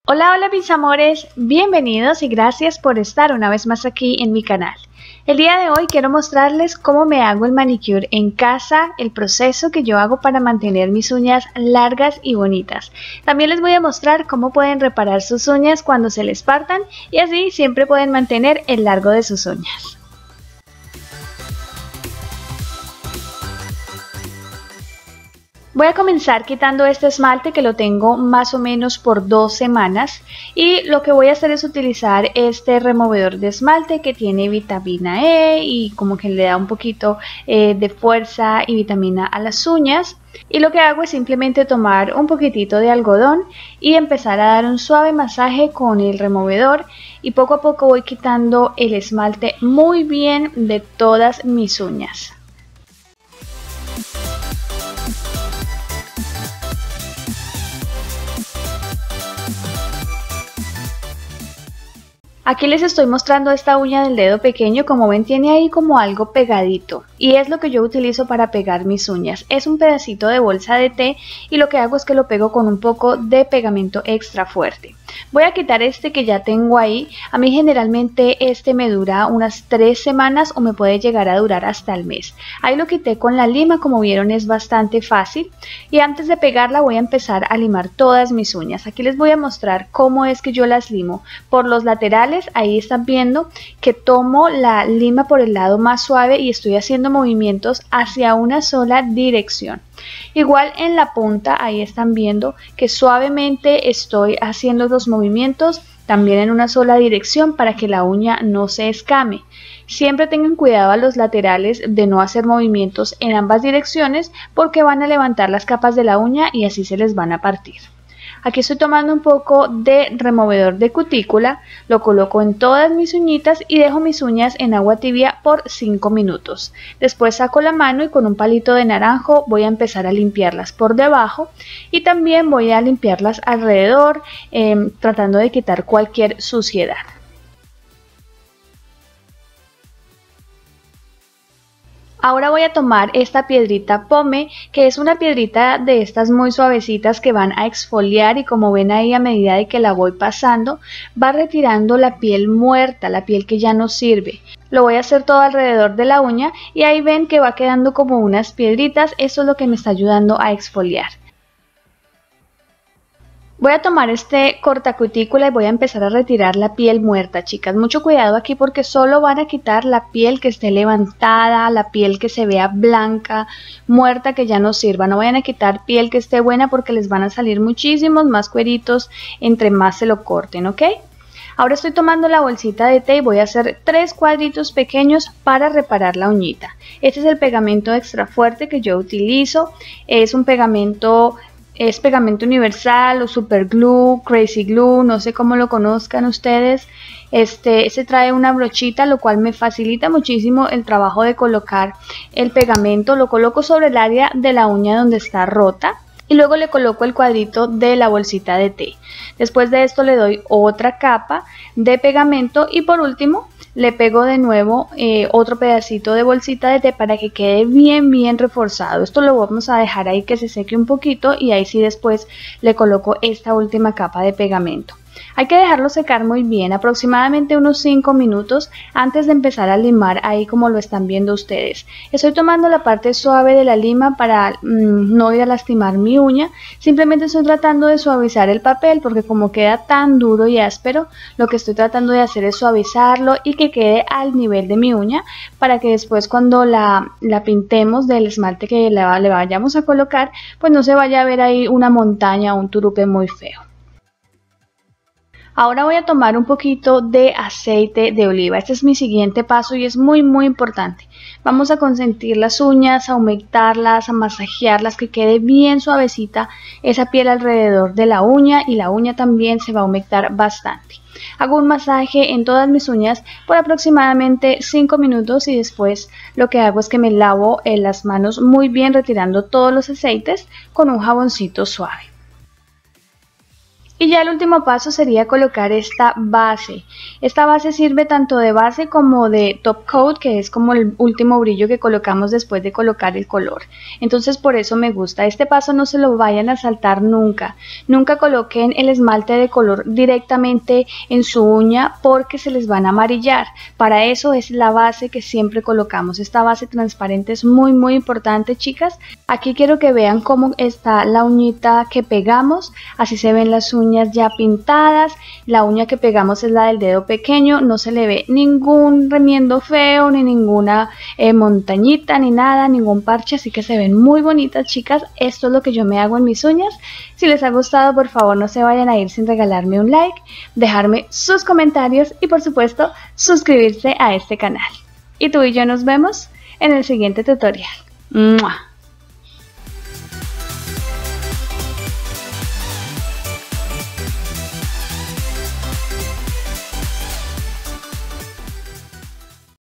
Hola, hola mis amores, bienvenidos y gracias por estar una vez más aquí en mi canal. El día de hoy quiero mostrarles cómo me hago el manicure en casa, el proceso que yo hago para mantener mis uñas largas y bonitas. También les voy a mostrar cómo pueden reparar sus uñas cuando se les partan y así siempre pueden mantener el largo de sus uñas. Voy a comenzar quitando este esmalte que lo tengo más o menos por 2 semanas y lo que voy a hacer es utilizar este removedor de esmalte que tiene vitamina E y como que le da un poquito de fuerza y vitamina a las uñas. Y lo que hago es simplemente tomar un poquitito de algodón y empezar a dar un suave masaje con el removedor y poco a poco voy quitando el esmalte muy bien de todas mis uñas. Aquí les estoy mostrando esta uña del dedo pequeño, como ven tiene ahí como algo pegadito y es lo que yo utilizo para pegar mis uñas. Es un pedacito de bolsa de té y lo que hago es que lo pego con un poco de pegamento extra fuerte. Voy a quitar este que ya tengo ahí. A mí generalmente este me dura unas 3 semanas o me puede llegar a durar hasta el mes. Ahí lo quité con la lima, como vieron es bastante fácil. Y antes de pegarla voy a empezar a limar todas mis uñas. Aquí les voy a mostrar cómo es que yo las limo. Por los laterales, ahí están viendo que tomo la lima por el lado más suave y estoy haciendo movimientos hacia una sola dirección. Igual en la punta, ahí están viendo que suavemente estoy haciendo los movimientos también en una sola dirección para que la uña no se escame. Siempre tengan cuidado a los laterales de no hacer movimientos en ambas direcciones porque van a levantar las capas de la uña y así se les van a partir. Aquí estoy tomando un poco de removedor de cutícula, lo coloco en todas mis uñitas y dejo mis uñas en agua tibia por 5 minutos. Después saco la mano y con un palito de naranjo voy a empezar a limpiarlas por debajo y también voy a limpiarlas alrededor, tratando de quitar cualquier suciedad. Ahora voy a tomar esta piedrita pome, que es una piedrita de estas muy suavecitas que van a exfoliar y como ven ahí a medida de que la voy pasando, va retirando la piel muerta, la piel que ya no sirve. Lo voy a hacer todo alrededor de la uña y ahí ven que va quedando como unas piedritas, eso es lo que me está ayudando a exfoliar. Voy a tomar este cortacutícula y voy a empezar a retirar la piel muerta, chicas. Mucho cuidado aquí porque solo van a quitar la piel que esté levantada, la piel que se vea blanca, muerta, que ya no sirva. No vayan a quitar piel que esté buena porque les van a salir muchísimos más cueritos entre más se lo corten, ¿ok? Ahora estoy tomando la bolsita de té y voy a hacer 3 cuadritos pequeños para reparar la uñita. Este es el pegamento extra fuerte que yo utilizo. Es un pegamento... Es pegamento universal o super glue, crazy glue, no sé cómo lo conozcan ustedes. Se trae una brochita, lo cual me facilita muchísimo el trabajo de colocar el pegamento. Lo coloco sobre el área de la uña donde está rota y luego le coloco el cuadrito de la bolsita de té. Después de esto le doy otra capa de pegamento y por último le pego de nuevo otro pedacito de bolsita de té para que quede bien reforzado. Esto lo vamos a dejar ahí que se seque un poquito y ahí sí después le coloco esta última capa de pegamento. Hay que dejarlo secar muy bien, aproximadamente unos 5 minutos antes de empezar a limar, ahí como lo están viendo ustedes. Estoy tomando la parte suave de la lima para no ir a lastimar mi uña, simplemente estoy tratando de suavizar el papel porque como queda tan duro y áspero, lo que estoy tratando de hacer es suavizarlo y que quede al nivel de mi uña para que después cuando la pintemos del esmalte que le vayamos a colocar, pues no se vaya a ver ahí una montaña o un turupe muy feo. Ahora voy a tomar un poquito de aceite de oliva. Este es mi siguiente paso y es muy importante. Vamos a consentir las uñas, a humectarlas, a masajearlas, que quede bien suavecita esa piel alrededor de la uña y la uña también se va a humectar bastante. Hago un masaje en todas mis uñas por aproximadamente 5 minutos y después lo que hago es que me lavo las manos muy bien retirando todos los aceites con un jaboncito suave. Y ya el último paso sería colocar esta base. Esta base sirve tanto de base como de top coat, que es como el último brillo que colocamos después de colocar el color. Entonces por eso me gusta. Este paso no se lo vayan a saltar nunca. Nunca coloquen el esmalte de color directamente en su uña porque se les van a amarillar. Para eso es la base que siempre colocamos. Esta base transparente es muy importante, chicas. Aquí quiero que vean cómo está la uñita que pegamos. Así se ven las uñas ya pintadas. La uña que pegamos es la del dedo pequeño, no se le ve ningún remiendo feo, ni ninguna montañita, ni nada, ningún parche, así que se ven muy bonitas, chicas. Esto es lo que yo me hago en mis uñas. Si les ha gustado, por favor no se vayan a ir sin regalarme un like, dejarme sus comentarios y por supuesto suscribirse a este canal. Y tú y yo nos vemos en el siguiente tutorial. ¡Mua!